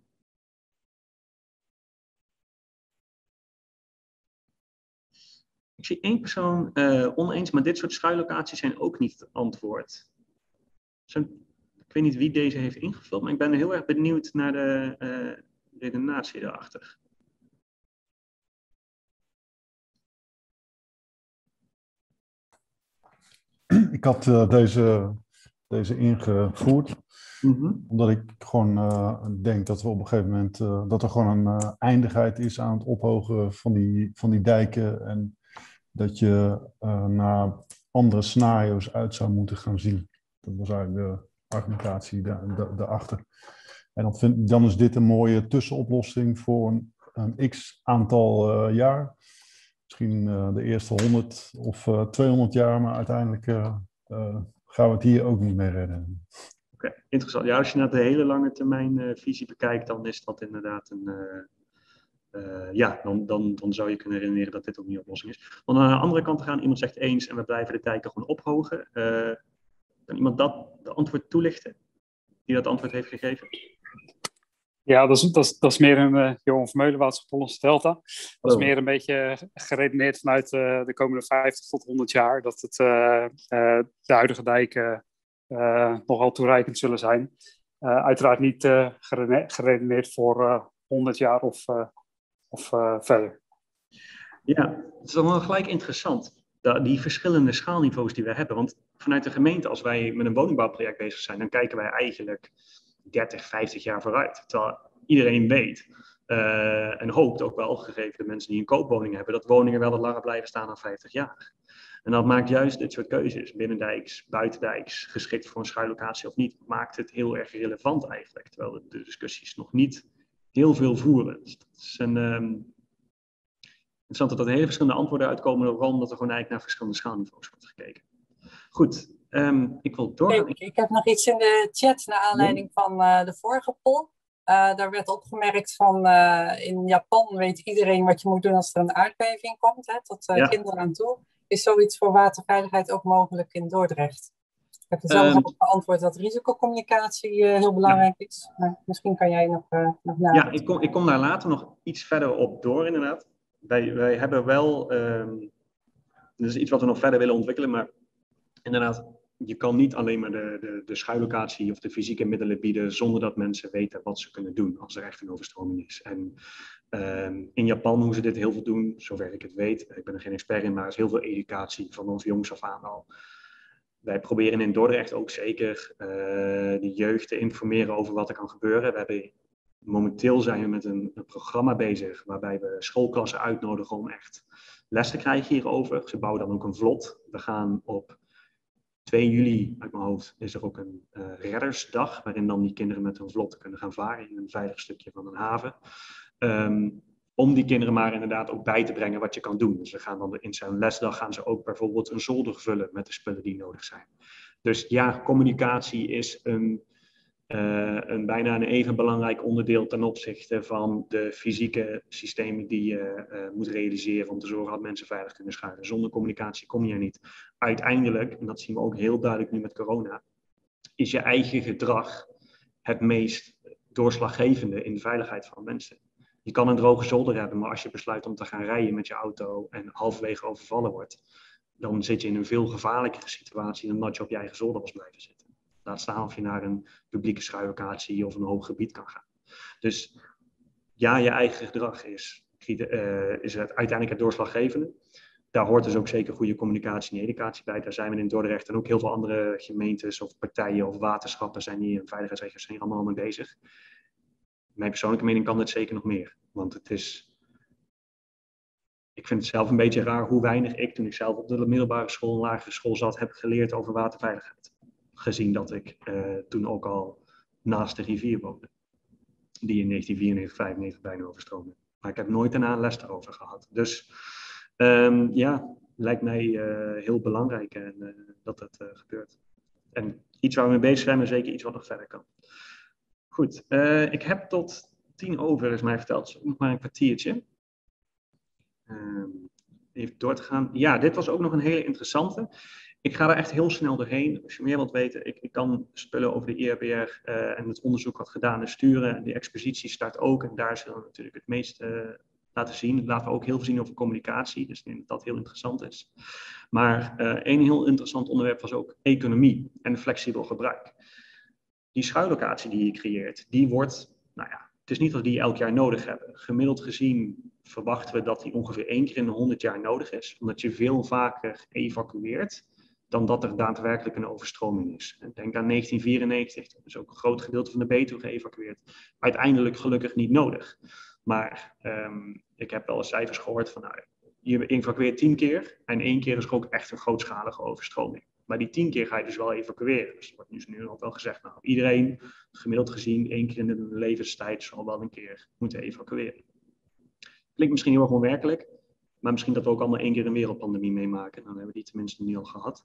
Ik zie één persoon uh, oneens, maar dit soort schuillocaties zijn ook niet het antwoord. Zo, ik weet niet wie deze heeft ingevuld, maar ik ben heel erg benieuwd naar de uh, redenatie daarachter. ik had uh, deze, deze ingevoerd. Mm-hmm. Omdat ik gewoon uh, denk dat we op een gegeven moment uh, dat er gewoon een uh, eindigheid is aan het ophogen van die, van die dijken. En dat je uh, naar andere scenario's uit zou moeten gaan zien. Dat was eigenlijk de argumentatie daarachter. En dan, vind, dan is dit een mooie tussenoplossing voor een, een x aantal uh, jaar. Misschien uh, de eerste honderd of uh, tweehonderd jaar, maar uiteindelijk uh, uh, gaan we het hier ook niet meer redden. Oké, okay, interessant. Ja, als je naar de hele lange termijn uh, visie bekijkt, dan is dat inderdaad een... Uh, uh, ja, dan, dan, dan zou je kunnen redeneren dat dit ook niet de oplossing is. Om aan de andere kant te gaan, iemand zegt eens en we blijven de dijken gewoon ophogen. Uh, kan iemand dat de antwoord toelichten? Die dat antwoord heeft gegeven? Ja, dat is, dat is, dat is meer een uh, Johan Vermeulen, Waterschap Delta. Dat is meer een beetje geredeneerd vanuit uh, de komende vijftig tot honderd jaar. Dat het, uh, uh, de huidige dijken uh, nogal toereikend zullen zijn. Uh, uiteraard niet uh, gerene- geredeneerd voor uh, honderd jaar of, uh, of uh, verder. Ja, het is dan wel gelijk interessant. Die verschillende schaalniveaus die we hebben. Want vanuit de gemeente, als wij met een woningbouwproject bezig zijn, dan kijken wij eigenlijk dertig, vijftig jaar vooruit. Terwijl iedereen weet uh, en hoopt ook wel, gegeven de mensen die een koopwoning hebben, dat woningen wel wat langer blijven staan dan vijftig jaar. En dat maakt juist dit soort keuzes, binnendijks, buitendijks, geschikt voor een schuillocatie of niet, maakt het heel erg relevant eigenlijk. Terwijl de, de discussies nog niet heel veel voeren. Dus dat is een... Um, interessant dat er hele verschillende antwoorden uitkomen, vooral omdat er gewoon eigenlijk naar verschillende schaalniveaus wordt gekeken. Goed, um, ik wil doorgaan. Ik, ik heb nog iets in de chat naar aanleiding ja. van uh, de vorige poll. Uh, daar werd opgemerkt van uh, in Japan weet iedereen wat je moet doen als er een aardbeving komt, hè, tot uh, ja. kinderen aan toe. Is zoiets voor waterveiligheid ook mogelijk in Dordrecht? Ik heb er zelf um, ook beantwoord dat risicocommunicatie uh, heel belangrijk ja. is. Maar misschien kan jij nog, uh, nog na. Ja, ik kom, ik kom daar later nog iets verder op door inderdaad. Wij, wij hebben wel, um, dat is iets wat we nog verder willen ontwikkelen, maar inderdaad, je kan niet alleen maar de, de, de schuillocatie of de fysieke middelen bieden zonder dat mensen weten wat ze kunnen doen als er echt een overstroming is. En um, in Japan, hoe ze dit heel veel doen, zover ik het weet, ik ben er geen expert in, maar er is heel veel educatie van ons jongs af aan al. Wij proberen in Dordrecht ook zeker uh, de jeugd te informeren over wat er kan gebeuren. We hebben Momenteel zijn we met een, een programma bezig waarbij we schoolklassen uitnodigen om echt les te krijgen hierover. Ze bouwen dan ook een vlot. We gaan op twee juli, uit mijn hoofd, is er ook een uh, reddersdag waarin dan die kinderen met hun vlot kunnen gaan varen in een veilig stukje van een haven. Um, om die kinderen maar inderdaad ook bij te brengen wat je kan doen. Dus we gaan dan in zo'n lesdag gaan ze ook bijvoorbeeld een zolder vullen met de spullen die nodig zijn. Dus ja, communicatie is een... Uh, een bijna een even belangrijk onderdeel ten opzichte van de fysieke systemen die je uh, moet realiseren om te zorgen dat mensen veilig kunnen schuilen. Zonder communicatie kom je er niet. Uiteindelijk, en dat zien we ook heel duidelijk nu met corona, is je eigen gedrag het meest doorslaggevende in de veiligheid van mensen. Je kan een droge zolder hebben, maar als je besluit om te gaan rijden met je auto en halverwege overvallen wordt, dan zit je in een veel gevaarlijkere situatie dan dat je op je eigen zolder was blijven zitten. Laat staan of je naar een publieke schuillocatie of een hoog gebied kan gaan. Dus ja, je eigen gedrag is, uh, is het uiteindelijk het doorslaggevende. Daar hoort dus ook zeker goede communicatie en educatie bij. Daar zijn we in Dordrecht en ook heel veel andere gemeentes of partijen of waterschappen zijn hier in veiligheidsregio's zijn hier allemaal mee bezig. Mijn persoonlijke mening kan dit zeker nog meer. Want het is... Ik vind het zelf een beetje raar hoe weinig ik, toen ik zelf op de middelbare school en lagere school zat, heb geleerd over waterveiligheid. Gezien dat ik uh, toen ook al naast de rivier woonde. Die in negentien vierennegentig, vijfennegentig bijna overstroomde. Maar ik heb nooit daarna een les daarover gehad. Dus um, ja, lijkt mij uh, heel belangrijk en, uh, dat het uh, gebeurt. En iets waar we mee bezig zijn, maar zeker iets wat nog verder kan. Goed, uh, ik heb tot tien over, is mij verteld, dus nog maar een kwartiertje. Um, even door te gaan. Ja, dit was ook nog een hele interessante. Ik ga er echt heel snel doorheen. Als je meer wilt weten, ik, ik kan spullen over de I R B R uh, en het onderzoek wat gedaan is sturen. De expositie start ook en daar zullen we natuurlijk het meest uh, laten zien. Laten we ook heel veel zien over communicatie, dus ik denk dat dat heel interessant is. Maar uh, een heel interessant onderwerp was ook economie en flexibel gebruik. Die schuillocatie die je creëert, die wordt, nou ja, het is niet dat we die elk jaar nodig hebben. Gemiddeld gezien verwachten we dat die ongeveer één keer in de honderd jaar nodig is, omdat je veel vaker evacueert dan dat er daadwerkelijk een overstroming is. En denk aan negentien vierennegentig, toen is ook een groot gedeelte van de Betuwe geëvacueerd. Uiteindelijk gelukkig niet nodig. Maar um, ik heb wel eens cijfers gehoord van, nou, je evacueert tien keer en één keer is er ook echt een grootschalige overstroming. Maar die tien keer ga je dus wel evacueren. Dus er wordt nu, nu ook wel gezegd, nou, iedereen, gemiddeld gezien, één keer in de levenstijd zal wel een keer moeten evacueren. Klinkt misschien heel erg onwerkelijk, maar misschien dat we ook allemaal één keer een wereldpandemie meemaken. Dan hebben we die tenminste nu al gehad.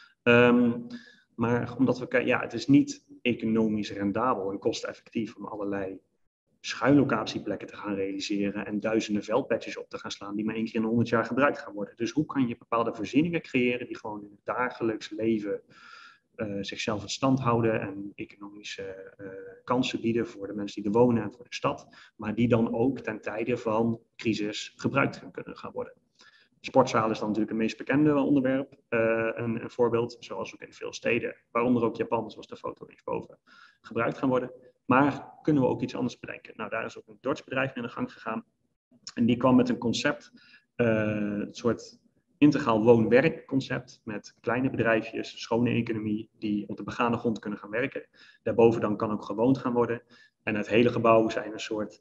Um, maar omdat we kijken, ja, het is niet economisch rendabel en kosteneffectief om allerlei schuillocatieplekken te gaan realiseren en duizenden veldpatches op te gaan slaan die maar één keer in honderd jaar gebruikt gaan worden. Dus hoe kan je bepaalde voorzieningen creëren die gewoon in het dagelijks leven uh, zichzelf in stand houden en economische uh, kansen bieden voor de mensen die er wonen en voor de stad, maar die dan ook ten tijde van crisis gebruikt gaan kunnen gaan worden. Sportzaal is dan natuurlijk het meest bekende onderwerp, uh, een, een voorbeeld, zoals ook in veel steden, waaronder ook Japan, zoals de foto linksboven, gebruikt gaan worden. Maar kunnen we ook iets anders bedenken? Nou, daar is ook een Duits bedrijf in de gang gegaan. En die kwam met een concept, uh, een soort integraal woon-werkconcept met kleine bedrijfjes, schone economie, die op de begane grond kunnen gaan werken. Daarboven dan kan ook gewoond gaan worden. En het hele gebouw zijn een soort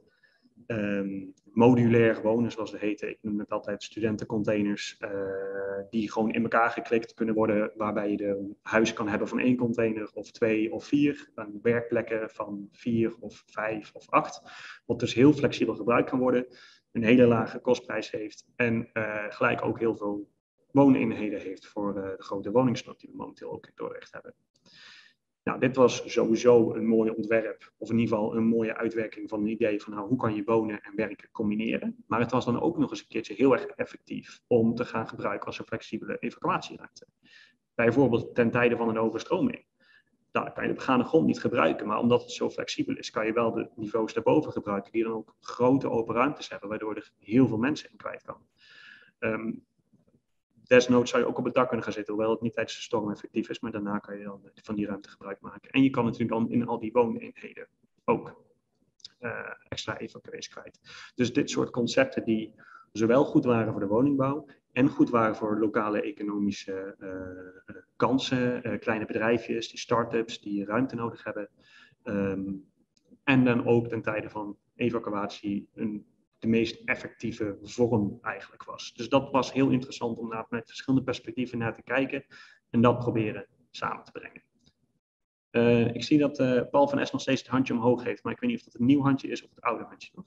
um, modulair wonen, zoals het heet. Ik noem het altijd studentencontainers, uh, die gewoon in elkaar geklikt kunnen worden, waarbij je een huis kan hebben van één container of twee of vier, en werkplekken van vier of vijf of acht, wat dus heel flexibel gebruikt kan worden, een hele lage kostprijs heeft en uh, gelijk ook heel veel wooneenheden heeft voor uh, de grote woningsnood die we momenteel ook in Dordrecht hebben. Nou, dit was sowieso een mooi ontwerp, of in ieder geval een mooie uitwerking van een idee van nou, hoe kan je wonen en werken combineren. Maar het was dan ook nog eens een keertje heel erg effectief om te gaan gebruiken als een flexibele evacuatieruimte. Bijvoorbeeld ten tijde van een overstroming. Nou, dan kan je de begane grond niet gebruiken, maar omdat het zo flexibel is, kan je wel de niveaus daarboven gebruiken, die dan ook grote open ruimtes hebben, waardoor er heel veel mensen in kwijt kan. Um, Desnoods zou je ook op het dak kunnen gaan zitten, hoewel het niet tijdens de storm effectief is, maar daarna kan je dan van die ruimte gebruik maken. En je kan natuurlijk dan in al die wooneenheden ook uh, extra evacuees kwijt. Dus dit soort concepten die zowel goed waren voor de woningbouw en goed waren voor lokale economische uh, uh, kansen, uh, kleine bedrijfjes, die start-ups die ruimte nodig hebben. Um, en dan ook ten tijde van evacuatie een de meest effectieve vorm eigenlijk was. Dus dat was heel interessant om daar met verschillende perspectieven naar te kijken en dat proberen samen te brengen. Uh, ik zie dat uh, Paul van Es nog steeds het handje omhoog heeft, maar ik weet niet of dat een nieuw handje is of het oude handje nog.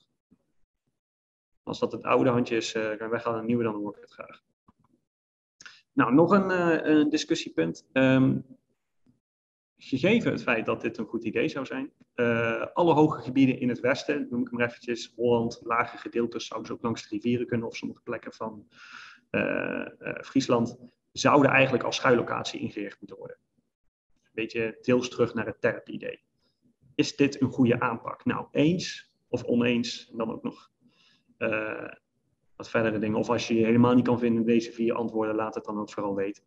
Als dat het oude handje is, uh, kan wij gaan een nieuwe, dan hoor ik het graag. Nou, nog een, uh, een discussiepunt. Um, Gegeven het feit dat dit een goed idee zou zijn, uh, alle hoge gebieden in het westen, noem ik hem eventjes, Holland, lage gedeeltes, zouden ze ook langs de rivieren kunnen of sommige plekken van uh, uh, Friesland, zouden eigenlijk als schuillocatie ingericht moeten worden. Een beetje deels terug naar het T E R P-idee. Is dit een goede aanpak? Nou, eens of oneens, en dan ook nog uh, wat verdere dingen. Of als je je helemaal niet kan vinden in deze vier antwoorden, laat het dan ook vooral weten.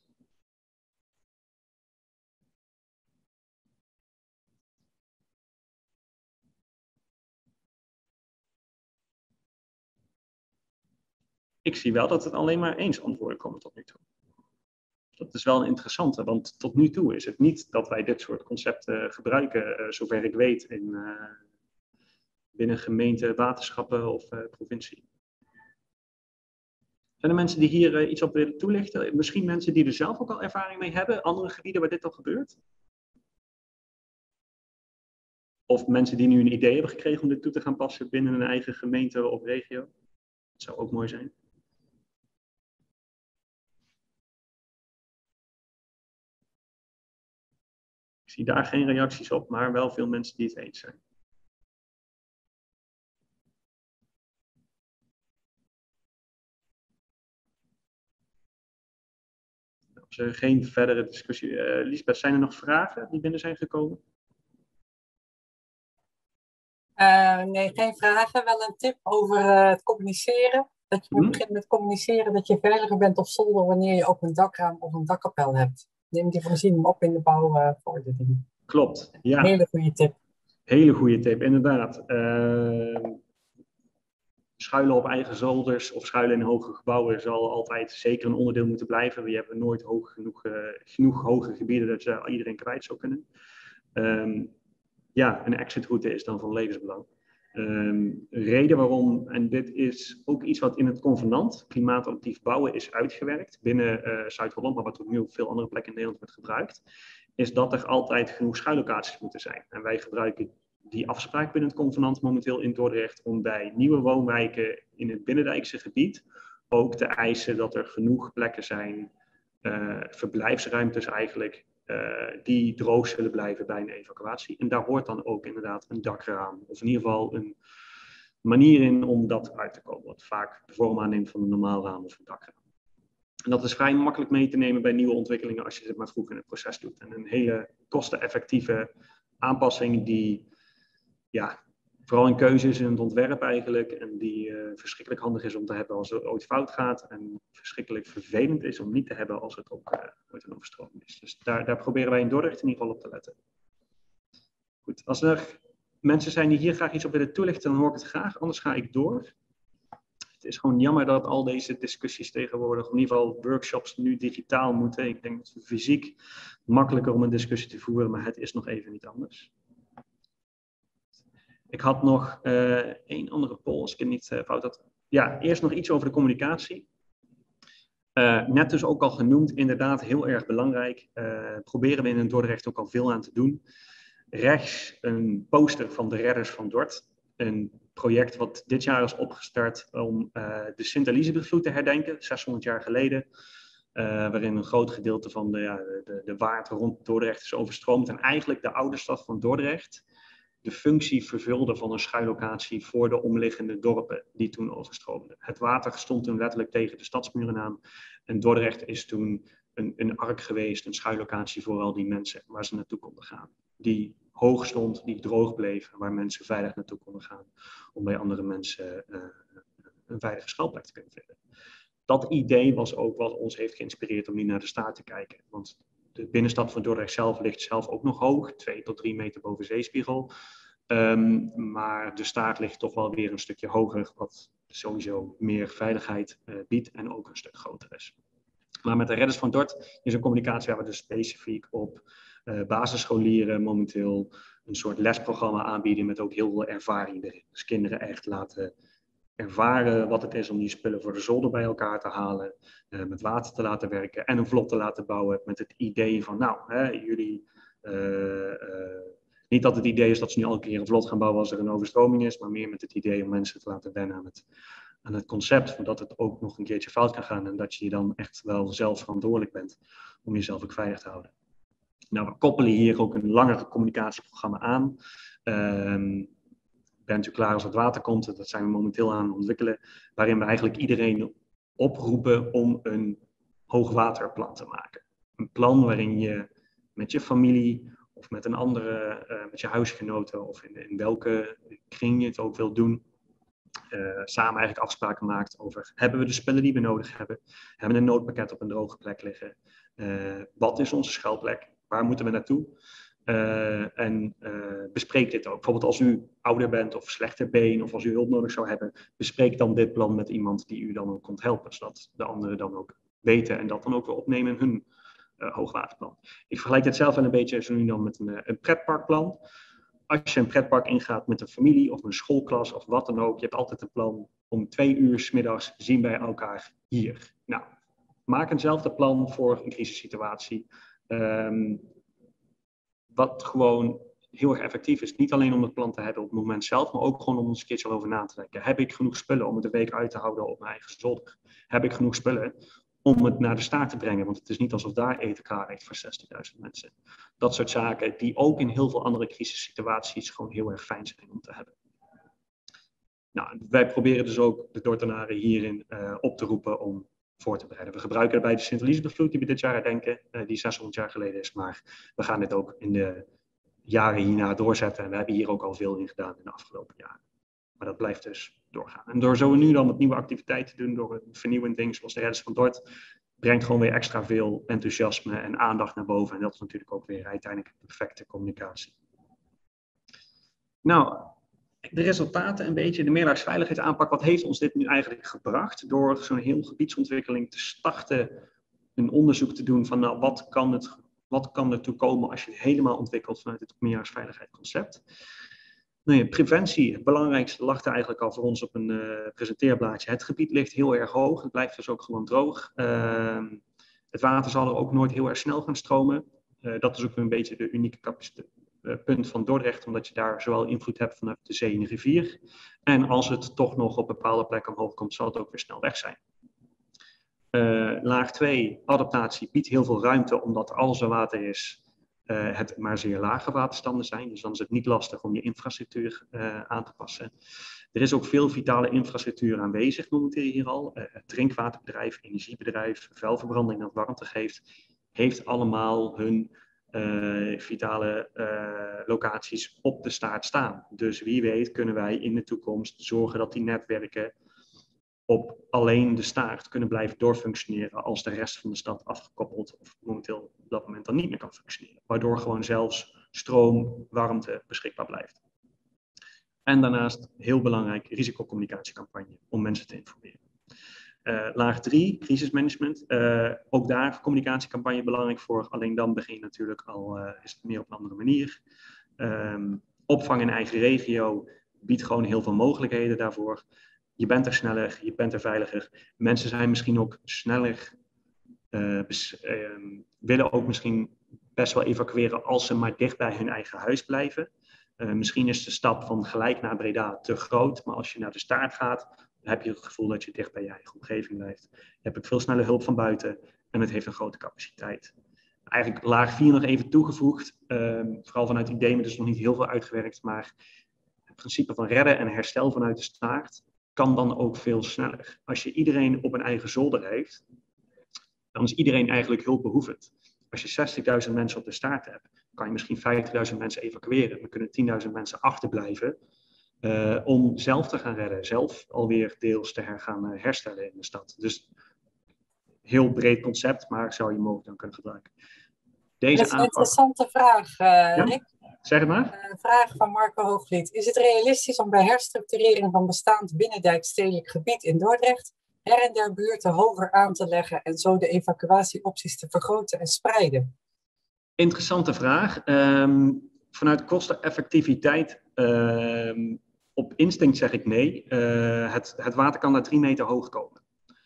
Ik zie wel dat het alleen maar eens antwoorden komen tot nu toe. Dat is wel een interessante, want tot nu toe is het niet dat wij dit soort concepten gebruiken, uh, zover ik weet, in, uh, binnen gemeenten, waterschappen of uh, provincie. Zijn er mensen die hier uh, iets op willen toelichten? Misschien mensen die er zelf ook al ervaring mee hebben, andere gebieden waar dit al gebeurt? Of mensen die nu een idee hebben gekregen om dit toe te gaan passen binnen hun eigen gemeente of regio? Dat zou ook mooi zijn. Ik zie daar geen reacties op, maar wel veel mensen die het eens zijn. Als er geen verdere discussie... Uh, Liesbeth, zijn er nog vragen die binnen zijn gekomen? Uh, nee, geen vragen. Wel een tip over uh, het communiceren. Dat je hmm. begint met communiceren dat je veiliger bent op zolder wanneer je ook een dakraam of een dakkapel hebt. Neem die voorziening op in de bouwverordening. Klopt, ja. Hele goede tip. Hele goede tip, inderdaad. Uh, schuilen op eigen zolders of schuilen in hoge gebouwen zal altijd zeker een onderdeel moeten blijven. We hebben nooit hoog genoeg, uh, genoeg hoge gebieden dat je iedereen kwijt zou kunnen. Um, ja, een exitroute is dan van levensbelang. Um, reden waarom, en dit is ook iets wat in het convenant klimaatadaptief bouwen is uitgewerkt binnen uh, Zuid-Holland, maar wat ook nu op veel andere plekken in Nederland wordt gebruikt, is dat er altijd genoeg schuillocaties moeten zijn. En wij gebruiken die afspraak binnen het convenant momenteel in Dordrecht om bij nieuwe woonwijken in het binnendijkse gebied ook te eisen dat er genoeg plekken zijn, uh, verblijfsruimtes eigenlijk, uh, die droog zullen blijven bij een evacuatie. En daar hoort dan ook inderdaad een dakraam, of in ieder geval een manier in om dat uit te komen, wat vaak de vorm aanneemt van een normaal raam of een dakraam. En dat is vrij makkelijk mee te nemen bij nieuwe ontwikkelingen als je dit maar vroeg in het proces doet. En een hele kosteneffectieve aanpassing die, ja, vooral een keuze is in het ontwerp eigenlijk. En die uh, verschrikkelijk handig is om te hebben als het ooit fout gaat. En verschrikkelijk vervelend is om niet te hebben als het ook uh, ooit een overstroming is. Dus daar, daar proberen wij in Dordrecht in ieder geval op te letten. Goed, als er mensen zijn die hier graag iets op willen toelichten, dan hoor ik het graag. Anders ga ik door. Het is gewoon jammer dat al deze discussies tegenwoordig, in ieder geval workshops, nu digitaal moeten. Ik denk dat het fysiek makkelijker om een discussie te voeren, maar het is nog even niet anders. Ik had nog uh, één andere poll, als ik het niet uh, fout had. Ja, eerst nog iets over de communicatie. Uh, net dus ook al genoemd, inderdaad heel erg belangrijk. Uh, proberen we in Dordrecht ook al veel aan te doen. Rechts een poster van de Redders van Dort. Een project wat dit jaar is opgestart om uh, de Sint-Elisabethvloed te herdenken, zeshonderd jaar geleden. Uh, waarin een groot gedeelte van de, ja, de, de waard rond Dordrecht is overstroomd. En eigenlijk de oude stad van Dordrecht de functie vervulde van een schuillocatie voor de omliggende dorpen die toen overstroomden. Het water stond toen letterlijk tegen de stadsmuren aan. En Dordrecht is toen een, een ark geweest, een schuillocatie voor al die mensen waar ze naartoe konden gaan. Die hoog stond, die droog bleef, waar mensen veilig naartoe konden gaan. Om bij andere mensen uh, een veilige schuilplek te kunnen vinden. Dat idee was ook wat ons heeft geïnspireerd om niet naar de staat te kijken. Want de binnenstad van Dordrecht zelf ligt zelf ook nog hoog, twee tot drie meter boven zeespiegel. Um, maar de staart ligt toch wel weer een stukje hoger, wat sowieso meer veiligheid uh, biedt en ook een stuk groter is. Maar met de Redders van Dort is een communicatie waar we dus specifiek op uh, basisscholieren momenteel een soort lesprogramma aanbieden met ook heel veel ervaring erin. Dus kinderen echt laten ervaren wat het is om die spullen voor de zolder bij elkaar te halen, uh, met water te laten werken en een vlot te laten bouwen met het idee van, nou, hè, jullie, uh, uh, niet dat het idee is dat ze nu elke keer een vlot gaan bouwen als er een overstroming is, maar meer met het idee om mensen te laten wennen aan het, aan het concept van dat het ook nog een keertje fout kan gaan en dat je dan echt wel zelf verantwoordelijk bent om jezelf ook veilig te houden. Nou, we koppelen hier ook een langere communicatieprogramma aan. Um, Bent u klaar als het water komt? Dat zijn we momenteel aan het ontwikkelen. Waarin we eigenlijk iedereen oproepen om een hoogwaterplan te maken. Een plan waarin je met je familie of met een andere, uh, met je huisgenoten of in, in welke kring je het ook wil doen. Uh, samen eigenlijk afspraken maakt over, hebben we de spullen die we nodig hebben? Hebben we een noodpakket op een droge plek liggen? Uh, wat is onze schuilplek? Waar moeten we naartoe? Uh, en uh, bespreek dit ook. Bijvoorbeeld als u ouder bent of slechter been of als u hulp nodig zou hebben, bespreek dan dit plan met iemand die u dan ook komt helpen, zodat de anderen dan ook weten en dat dan ook weer opnemen in hun uh, hoogwaterplan. Ik vergelijk dit zelf wel een beetje zo nu dan met een, een pretparkplan. Als je een pretpark ingaat met een familie of een schoolklas of wat dan ook, je hebt altijd een plan om twee uur 's middags zien wij elkaar hier. Nou, maak eenzelfde plan voor een crisissituatie. Um, Wat gewoon heel erg effectief is. Niet alleen om het plan te hebben op het moment zelf, maar ook gewoon om eens een keertje over na te denken. Heb ik genoeg spullen om het een week uit te houden op mijn eigen zolder? Heb ik genoeg spullen om het naar de staart te brengen? Want het is niet alsof daar eten klaar ligt voor zestigduizend mensen. Dat soort zaken die ook in heel veel andere crisissituaties gewoon heel erg fijn zijn om te hebben. Nou, wij proberen dus ook de Dordtenaren hierin uh, op te roepen om voor te bereiden. We gebruiken erbij de Sint-Elisabethvloed die we dit jaar herdenken, uh, die zeshonderd jaar geleden is. Maar we gaan dit ook in de jaren hierna doorzetten. En we hebben hier ook al veel in gedaan in de afgelopen jaren. Maar dat blijft dus doorgaan. En door zo nu dan wat nieuwe activiteiten te doen, door een vernieuwend ding zoals de Redders van Dort, brengt gewoon weer extra veel enthousiasme en aandacht naar boven. En dat is natuurlijk ook weer uiteindelijk de perfecte communicatie. Nou, De resultaten een beetje, de meerderheidsveiligheidsaanpak, wat heeft ons dit nu eigenlijk gebracht? Door zo'n heel gebiedsontwikkeling te starten, een onderzoek te doen van nou, wat kan het, wat kan er toe komen als je het helemaal ontwikkelt vanuit het meerderheidsveiligheidsconcept. Nou ja, preventie, het belangrijkste, lag er eigenlijk al voor ons op een uh, presenteerblaadje. Het gebied ligt heel erg hoog, het blijft dus ook gewoon droog. Uh, het water zal er ook nooit heel erg snel gaan stromen. Uh, dat is ook een beetje de unieke capaciteit. Uh, punt van Dordrecht, omdat je daar zowel invloed hebt vanuit de zee en de rivier. En als het toch nog op bepaalde plekken omhoog komt, zal het ook weer snel weg zijn. Uh, laag twee, adaptatie, biedt heel veel ruimte, omdat als er water is, uh, het maar zeer lage waterstanden zijn. Dus dan is het niet lastig om je infrastructuur uh, aan te passen. Er is ook veel vitale infrastructuur aanwezig momenteel hier al. Uh, het drinkwaterbedrijf, energiebedrijf, vuilverbranding dat warmte geeft, heeft allemaal hun Uh, vitale uh, locaties op de staart staan. Dus wie weet kunnen wij in de toekomst zorgen dat die netwerken op alleen de staart kunnen blijven doorfunctioneren als de rest van de stad afgekoppeld of momenteel op dat moment dan niet meer kan functioneren. Waardoor gewoon zelfs stroom, warmte beschikbaar blijft. En daarnaast heel belangrijk risicocommunicatiecampagne om mensen te informeren. Uh, laag drie, crisismanagement. Uh, ook daar communicatiecampagne belangrijk voor. Alleen dan begin je natuurlijk al, uh, is het meer op een andere manier. Um, opvang in eigen regio biedt gewoon heel veel mogelijkheden daarvoor. Je bent er sneller, je bent er veiliger. Mensen zijn misschien ook sneller, uh, bes, uh, willen ook misschien best wel evacueren als ze maar dicht bij hun eigen huis blijven. Uh, misschien is de stap van gelijk naar Breda te groot, maar als je naar de staart gaat, dan heb je het gevoel dat je dicht bij je eigen omgeving blijft. Je hebt ook veel sneller hulp van buiten en het heeft een grote capaciteit. Eigenlijk laag vier nog even toegevoegd, um, vooral vanuit I D E M, dus nog niet heel veel uitgewerkt, maar het principe van redden en herstel vanuit de staart kan dan ook veel sneller. Als je iedereen op een eigen zolder heeft, dan is iedereen eigenlijk hulpbehoevend. Als je zestigduizend mensen op de staart hebt, kan je misschien vijftigduizend mensen evacueren. Dan kunnen tienduizend mensen achterblijven. Uh, om zelf te gaan redden, zelf alweer deels te her gaan uh, herstellen in de stad. Dus heel breed concept, maar zou je mogelijk dan kunnen gebruiken. Deze dat is een aanpak... interessante vraag, uh, ja? Rick. Zeg het maar. Een vraag van Marco Hoogvliet. Is het realistisch om bij herstructurering van bestaand binnendijkstedelijk gebied in Dordrecht her en der buurten hoger aan te leggen en zo de evacuatieopties te vergroten en spreiden? Interessante vraag. Um, vanuit kosteneffectiviteit, um, op instinct zeg ik nee. Uh, het, het water kan naar drie meter hoog komen.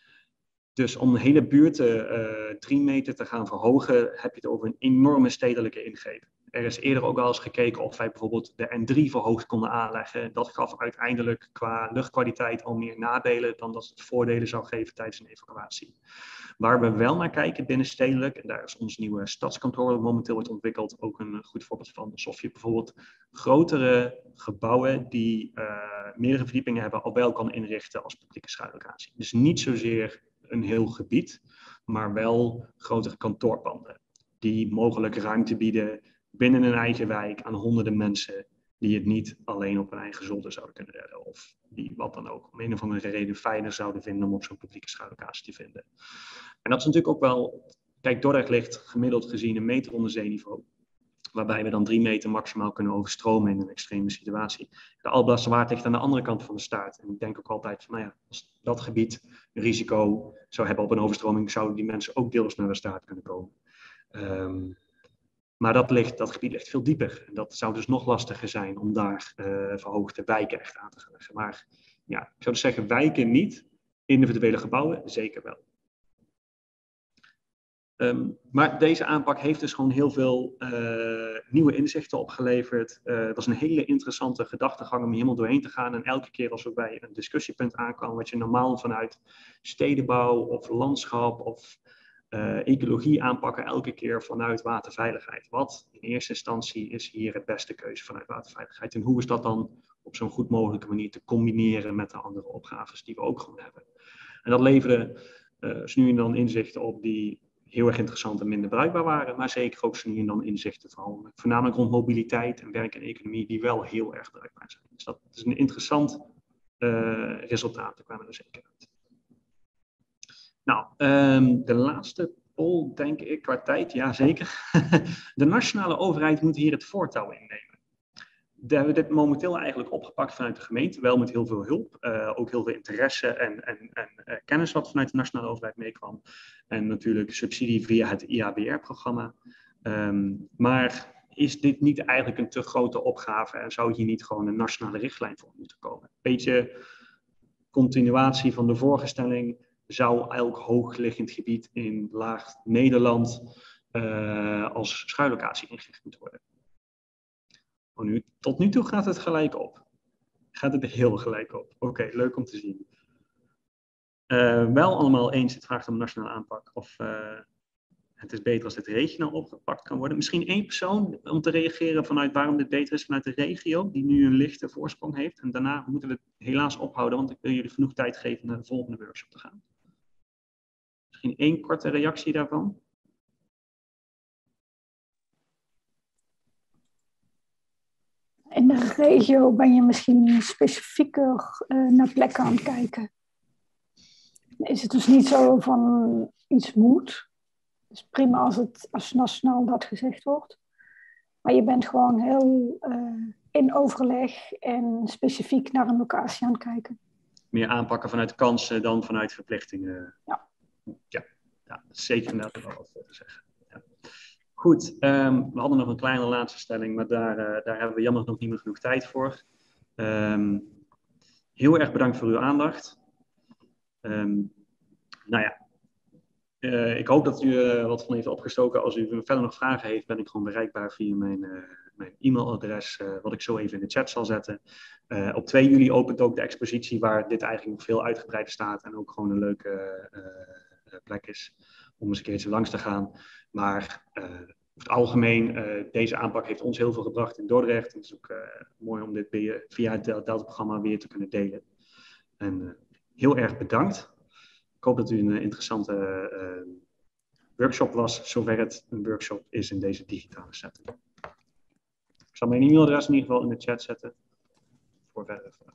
Dus om de hele buurten uh, drie meter te gaan verhogen, heb je het over een enorme stedelijke ingreep. Er is eerder ook wel eens gekeken of wij bijvoorbeeld de N drie verhoogd konden aanleggen. Dat gaf uiteindelijk qua luchtkwaliteit al meer nadelen dan dat het voordelen zou geven tijdens een evacuatie. Waar we wel naar kijken binnenstedelijk, en daar is ons nieuwe stadskantoor dat momenteel wordt ontwikkeld ook een goed voorbeeld van. Alsof je bijvoorbeeld grotere gebouwen die uh, meerdere verdiepingen hebben al wel kan inrichten als publieke schuillocatie. Dus niet zozeer een heel gebied, maar wel grotere kantoorpanden die mogelijk ruimte bieden binnen een eigen wijk aan honderden mensen die het niet alleen op hun eigen zolder zouden kunnen redden. Of die wat dan ook om een of andere reden fijner zouden vinden om op zo'n publieke schuillocatie te vinden. En dat is natuurlijk ook wel, kijk, Dordrecht ligt gemiddeld gezien een meter onder zeeniveau. Waarbij we dan drie meter maximaal kunnen overstromen in een extreme situatie. De Alblasserwaard ligt aan de andere kant van de staart. En ik denk ook altijd van, nou ja, als dat gebied een risico zou hebben op een overstroming, zouden die mensen ook deels naar de staart kunnen komen. Um, Maar dat, ligt, dat gebied ligt veel dieper. En dat zou dus nog lastiger zijn om daar uh, verhoogde wijken echt aan te gaan leggen. Maar ja, ik zou dus zeggen wijken niet, individuele gebouwen zeker wel. Um, maar deze aanpak heeft dus gewoon heel veel uh, nieuwe inzichten opgeleverd. Uh, het was een hele interessante gedachtegang om hier helemaal doorheen te gaan. En elke keer als we bij een discussiepunt aankwamen, wat je normaal vanuit stedenbouw of landschap of Uh, ecologie aanpakken, elke keer vanuit waterveiligheid. Wat in eerste instantie is hier het beste keuze vanuit waterveiligheid? En hoe is dat dan op zo'n goed mogelijke manier te combineren met de andere opgaves die we ook gewoon hebben? En dat leverde uh, zo nu en dan inzichten op die heel erg interessant en minder bruikbaar waren, maar zeker ook zo nu en dan inzichten vooral, voornamelijk rond mobiliteit en werk en economie die wel heel erg bruikbaar zijn. Dus dat is een interessant uh, resultaat, daar kwamen we er zeker uit. Nou, um, de laatste poll, denk ik, qua tijd, ja zeker. De nationale overheid moet hier het voortouw innemen. we hebben dit momenteel eigenlijk opgepakt vanuit de gemeente, wel met heel veel hulp. Uh, ook heel veel interesse en, en, en uh, kennis wat vanuit de nationale overheid meekwam. En natuurlijk subsidie via het I A B R-programma. Um, maar is dit niet eigenlijk een te grote opgave en zou hier niet gewoon een nationale richtlijn voor moeten komen? Beetje continuatie van de vorige stelling. Zou elk hoogliggend gebied in laag Nederland uh, als schuillocatie ingericht moeten worden? Oh, nu, tot nu toe gaat het gelijk op. Gaat het heel gelijk op. Oké, okay, leuk om te zien. Uh, wel allemaal eens, het vraagt om een nationale aanpak. Of uh, het is beter als dit regionaal opgepakt kan worden. Misschien één persoon om te reageren vanuit waarom dit beter is vanuit de regio, die nu een lichte voorsprong heeft. En daarna moeten we het helaas ophouden, want ik wil jullie genoeg tijd geven naar de volgende workshop te gaan. Misschien één korte reactie daarvan. In de regio ben je misschien specifieker uh, naar plekken aan het kijken. Is het dus niet zo van iets moet. Het is prima als het als nationaal dat gezegd wordt. Maar je bent gewoon heel uh, in overleg en specifiek naar een locatie aan het kijken. Meer aanpakken vanuit kansen dan vanuit verplichtingen. Ja. Ja, ja, zeker inderdaad wel wat voor te zeggen. Ja. Goed, um, we hadden nog een kleine laatste stelling, maar daar, uh, daar hebben we jammer nog niet meer genoeg tijd voor. Um, heel erg bedankt voor uw aandacht. Um, nou ja, uh, ik hoop dat u uh, wat van heeft opgestoken. Als u verder nog vragen heeft, ben ik gewoon bereikbaar via mijn, uh, mijn e-mailadres, uh, wat ik zo even in de chat zal zetten. Uh, op twee juli opent ook de expositie waar dit eigenlijk nog veel uitgebreider staat en ook gewoon een leuke uh, plek is om eens een keertje langs te gaan. Maar uh, over het algemeen, uh, deze aanpak heeft ons heel veel gebracht in Dordrecht. Het is ook uh, mooi om dit weer, via het Delta-programma weer te kunnen delen. En uh, heel erg bedankt. Ik hoop dat u een uh, interessante uh, workshop was, zover het een workshop is in deze digitale setting. Ik zal mijn e-mailadres in ieder geval in de chat zetten voor verdere vragen.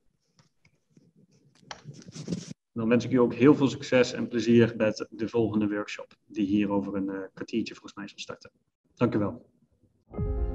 Dan wens ik u ook heel veel succes en plezier met de volgende workshop, die hier over een uh, kwartiertje volgens mij zal starten. Dank u wel.